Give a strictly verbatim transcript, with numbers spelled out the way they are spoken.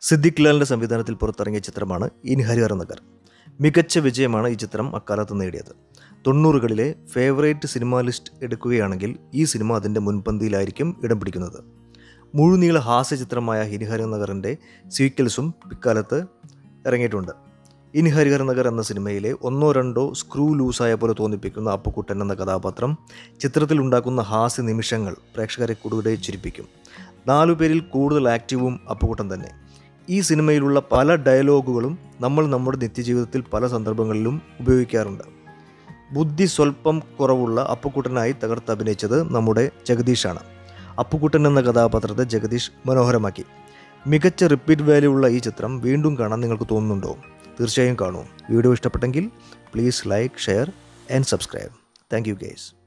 സിദ്ദിഖ് ലാലിൻ്റെ സംവിധാനത്തിൽ പുറത്തിറങ്ങിയ ചിത്രമാണ് ഇൻ ഹരിഹർ നഗർ. മികച്ച വിജയമാണ് ഈ ചിത്രം അക്കാലത്ത് നേടിയത്. തൊണ്ണൂറുകളിലെ ഫേവറേറ്റ് സിനിമാ ലിസ്റ്റ് എടുക്കുകയാണെങ്കിൽ ഈ സിനിമ അതിൻ്റെ മുൻപന്തിയിലായിരിക്കും ഇടം പിടിക്കുന്നത്. മുഴുനീള ഹാസ്യ ചിത്രമായ ഇൻ ഹരിഹർ നഗറിൻ്റെ സീക്വൽസും പിൽക്കാലത്ത് ഇറങ്ങിയിട്ടുണ്ട്. ഇൻ ഹരിഹർ നഗർ എന്ന സിനിമയിലെ ഒന്നോ രണ്ടോ സ്ക്രൂ ലൂസായ പോലെ തോന്നിപ്പിക്കുന്ന അപ്പുക്കുട്ടൻ എന്ന കഥാപാത്രം ചിത്രത്തിൽ ഉണ്ടാക്കുന്ന ഹാസ്യ നിമിഷങ്ങൾ പ്രേക്ഷകരെ കൂടുതൽ ചിരിപ്പിക്കും. നാലു പേരിൽ കൂടുതൽ ആക്റ്റീവും അപ്പുക്കുട്ടൻ തന്നെ. ഈ സിനിമയിലുള്ള പല ഡയലോഗുകളും നമ്മൾ നമ്മുടെ നിത്യജീവിതത്തിൽ പല സന്ദർഭങ്ങളിലും ഉപയോഗിക്കാറുണ്ട്. ബുദ്ധി സ്വല്പം കുറവുള്ള അപ്പുക്കുട്ടനായി തകർത്ത് അഭിനയിച്ചത് നമ്മുടെ ജഗദീഷാണ്. അപ്പുക്കുട്ടൻ എന്ന കഥാപാത്രത്തെ ജഗദീഷ് മനോഹരമാക്കി. മികച്ച റിപ്പീറ്റ് വാല്യൂ ഉള്ള ഈ ചിത്രം വീണ്ടും കാണാൻ നിങ്ങൾക്ക് തോന്നുന്നുണ്ടോ? തീർച്ചയായും കാണൂ. വീഡിയോ ഇഷ്ടപ്പെട്ടെങ്കിൽ please like, share and subscribe. Thank you guys.